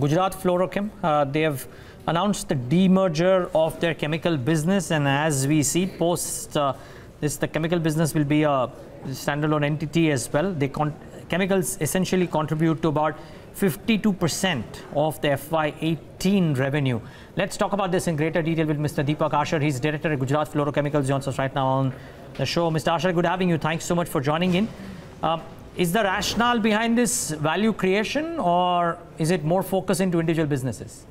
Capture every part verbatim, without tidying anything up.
Gujarat Fluorochem, uh, they have announced the demerger of their chemical business, and as we see, post uh, this, the chemical business will be a standalone entity as well. They con chemicals essentially contribute to about fifty-two percent of the F Y eighteen revenue. Let's talk about this in greater detail with Mister Deepak Asher. He's director at Gujarat Fluorochemicals. Joins us right now on the show. Mister Asher, good having you. Thanks so much for joining in. Uh, is the rationale behind this value creation, or is it more focused into individual businesses?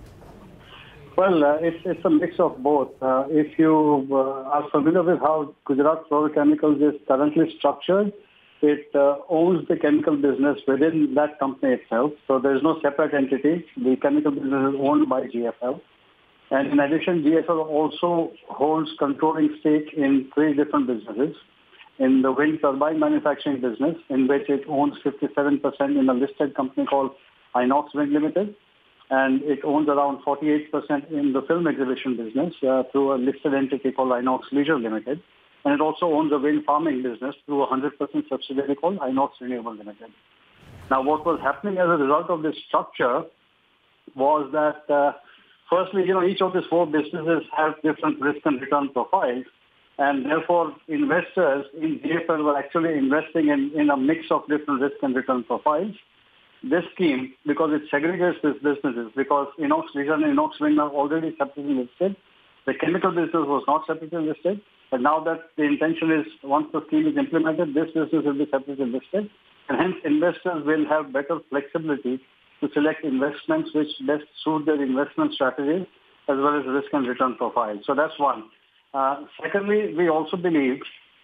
Well, uh, it's, it's a mix of both. Uh, if you uh, are familiar with how Gujarat Fluorochemicals is currently structured, it uh, owns the chemical business within that company itself. So there is no separate entity. The chemical business is owned by G F L. And in addition, G F L also holds controlling stake in three different businesses. In the wind turbine manufacturing business, in which it owns fifty-seven percent in a listed company called Inox Wind Limited. And it owns around forty-eight percent in the film exhibition business uh, through a listed entity called Inox Leisure Limited. And it also owns a wind farming business through a one hundred percent subsidiary called Inox Renewable Limited. Now, what was happening as a result of this structure was that, uh, firstly, you know, each of these four businesses have different risk and return profiles. And therefore, investors in G F L were actually investing in, in a mix of different risk and return profiles. This scheme, because it segregates these businesses, because Inox Leisure and Inox Wind are already separately listed, the chemical business was not separately listed. But now that the intention is, once the scheme is implemented, this business will be separately listed. And hence, investors will have better flexibility to select investments which best suit their investment strategies as well as risk and return profiles. So that's one. Uh, secondly, we also believe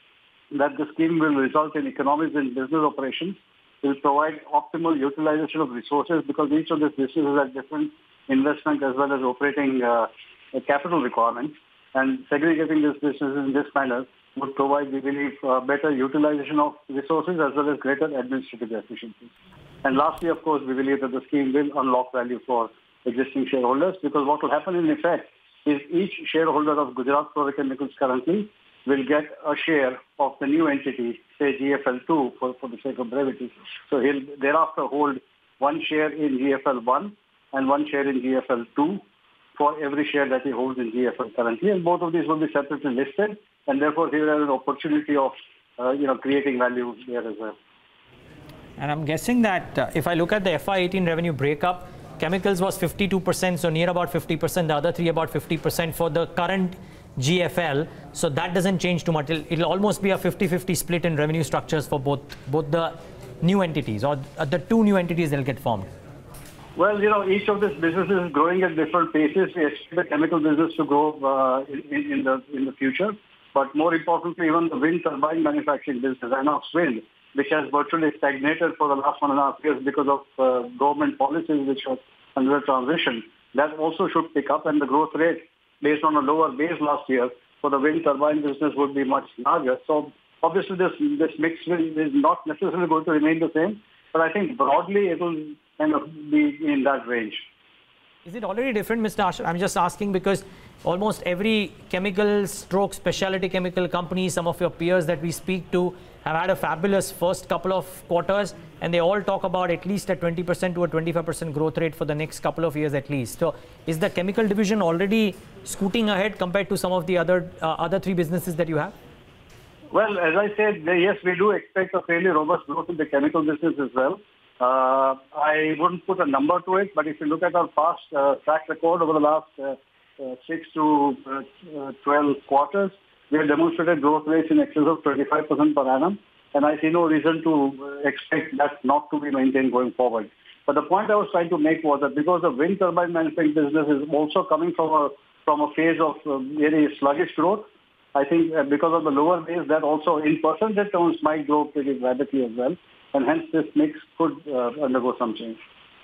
that the scheme will result in economies in business operations, will provide optimal utilization of resources because each of these businesses have different investment as well as operating uh, capital requirements. And segregating these businesses in this manner would provide, we believe, uh, better utilization of resources as well as greater administrative efficiency. And lastly, of course, we believe that the scheme will unlock value for existing shareholders because what will happen in effect is each shareholder of Gujarat Fluorochemicals currently will get a share of the new entity, say G F L two for, for the sake of brevity. So he'll thereafter hold one share in G F L one and one share in G F L two for every share that he holds in G F L currently. And both of these will be separately listed. And therefore, he will have an opportunity of, uh, you know, creating value there as well. And I'm guessing that uh, if I look at the F Y eighteen revenue breakup, chemicals was fifty-two percent, so near about fifty percent, the other three about fifty percent for the current G F L. So that doesn't change too much. It'll, it'll almost be a fifty fifty split in revenue structures for both, both the new entities or the two new entities that will get formed. Well, you know, each of these businesses is growing at different paces. We expect the chemical business to grow uh, in, in, the, in the future. But more importantly, even the wind turbine manufacturing business, Inox Wind, which has virtually stagnated for the last one and a half years because of uh, government policies which are under transition, that also should pick up. And the growth rate, based on a lower base last year, for the wind turbine business would be much larger. So obviously, this, this mix is not necessarily going to remain the same. But I think broadly, it will kind of be in that range. Is it already different, Mister Asher? I'm just asking because almost every chemical stroke specialty chemical company, some of your peers that we speak to have had a fabulous first couple of quarters, and they all talk about at least a twenty percent to a twenty-five percent growth rate for the next couple of years at least. So is the chemical division already scooting ahead compared to some of the other, uh, other three businesses that you have? Well, as I said, yes, we do expect a fairly robust growth in the chemical business as well. Uh, I wouldn't put a number to it, but if you look at our past uh, track record over the last uh, uh, six to uh, twelve quarters, we have demonstrated growth rates in excess of twenty-five percent per annum, and I see no reason to expect that not to be maintained going forward. But the point I was trying to make was that because the wind turbine manufacturing business is also coming from a from a phase of uh, very sluggish growth, I think uh, because of the lower base, that also in percentage terms might grow pretty rapidly as well. And hence this mix could uh, undergo some change.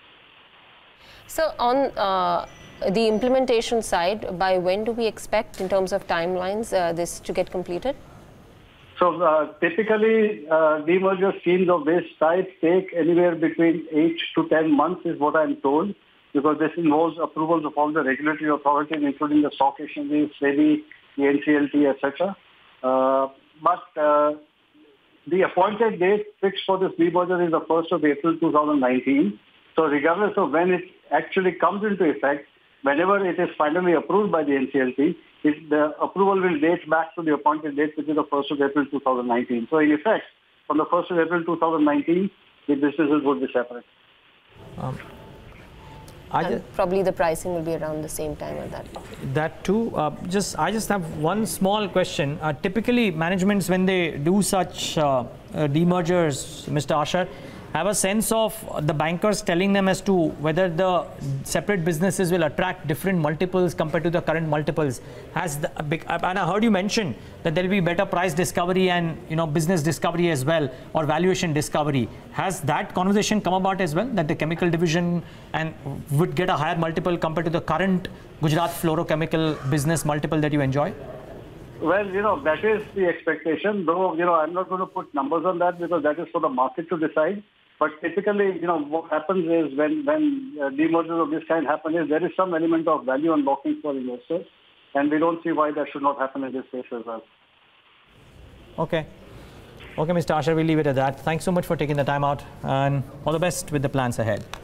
So on uh, the implementation side, by when do we expect in terms of timelines uh, this to get completed? So uh, typically uh, demerger schemes of this type take anywhere between eight to ten months is what I'm told, because this involves approvals of all the regulatory authorities, including the stock exchanges, SEBI, the N C L T, et cetera. Uh, but uh, the appointed date fixed for this demerger is the first of April two thousand nineteen. So regardless of when it actually comes into effect, whenever it is finally approved by the N C L T, it, the approval will date back to the appointed date, which is the first of April two thousand nineteen. So in effect, from the first of April two thousand nineteen, the businesses would be separate. Um, I and probably the pricing will be around the same time at that. That too. Uh, just I just have one small question. Uh, typically, managements when they do such uh, uh, demergers, Mister Asher, have a sense of the bankers telling them as to whether the separate businesses will attract different multiples compared to the current multiples. Has the, and I heard you mention that there will be better price discovery and you know business discovery as well, or valuation discovery. Has that conversation come about as well, that the chemical division and would get a higher multiple compared to the current Gujarat Fluorochemical business multiple that you enjoy? Well, you know, that is the expectation, though, you know, I'm not going to put numbers on that because that is for the market to decide. But typically, you know, what happens is when, when uh, demergers of this kind happen is there is some element of value unlocking for investors. And we don't see why that should not happen in this case as well. Okay. Okay, Mister Asher, we'll leave it at that. Thanks so much for taking the time out and all the best with the plans ahead.